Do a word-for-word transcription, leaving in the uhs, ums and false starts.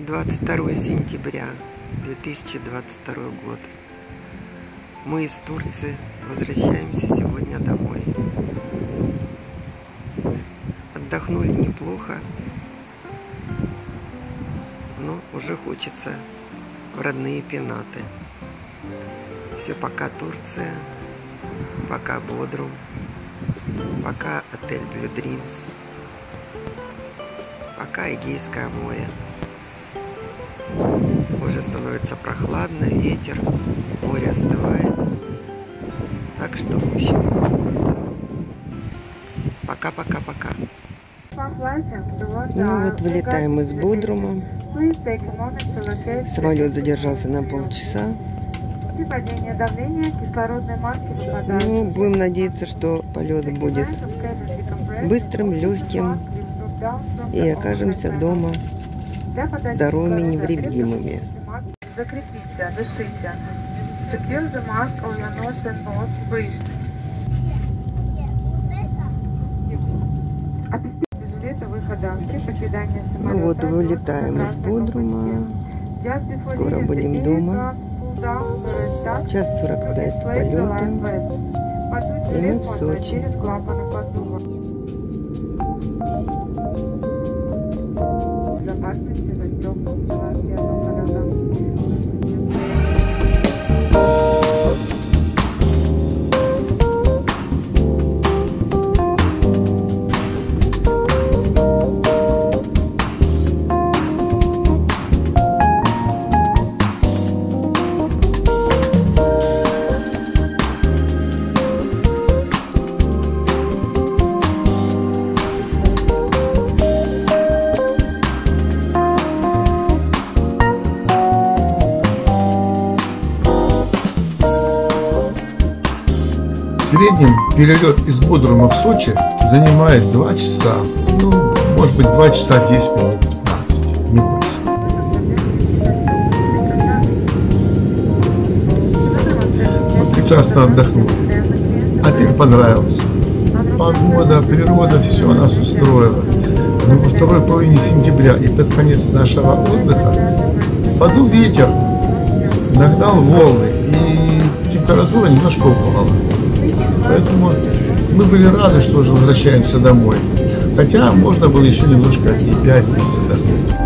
двадцать второе сентября две тысячи двадцать второй год. Мы из Турции возвращаемся сегодня домой. Отдохнули неплохо, но уже хочется в родные пенаты. Все пока Турция, пока Бодрум, пока отель Blue Dreams, пока Эгейское море. Уже становится прохладно, ветер, море остывает. Так что, в общем, пока-пока-пока. Ну вот, вылетаем из Бодрума. Самолет задержался на полчаса. Ну, будем надеяться, что полет будет быстрым, легким и окажемся дома здоровыми, невредимыми. Закрепите, дышите. Secure the mask on your nose and mouth. Breathe. Обеспечьте жилеты выхода при покидании самолета. Ну вот, вылетаем из Бодрума. Скоро будем дома. Час сорок пять полета. И мы в Сочи. В среднем перелет из Бодрума в Сочи занимает два часа, ну, может быть, два часа десять минут, пятнадцать, не больше. Мы прекрасно отдохнули. Отель понравился. Погода, природа, все нас устроило. Но во второй половине сентября и под конец нашего отдыха подул ветер, нагнал волны, и температура немножко упала. Поэтому мы были рады, что уже возвращаемся домой. Хотя можно было еще немножко и пять-десять отдохнуть.